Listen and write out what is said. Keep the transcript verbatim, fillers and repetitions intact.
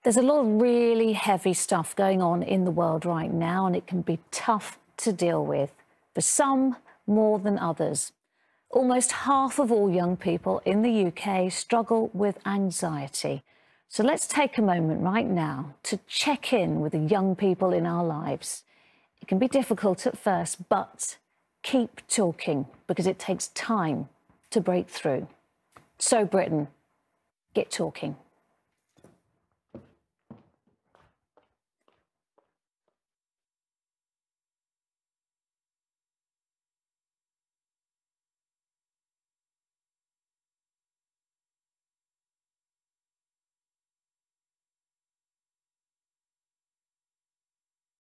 There's a lot of really heavy stuff going on in the world right now, and it can be tough to deal with, for some more than others. Almost half of all young people in the U K struggle with anxiety. So let's take a moment right now to check in with the young people in our lives. It can be difficult at first, but keep talking, because it takes time to break through. So Britain, get talking.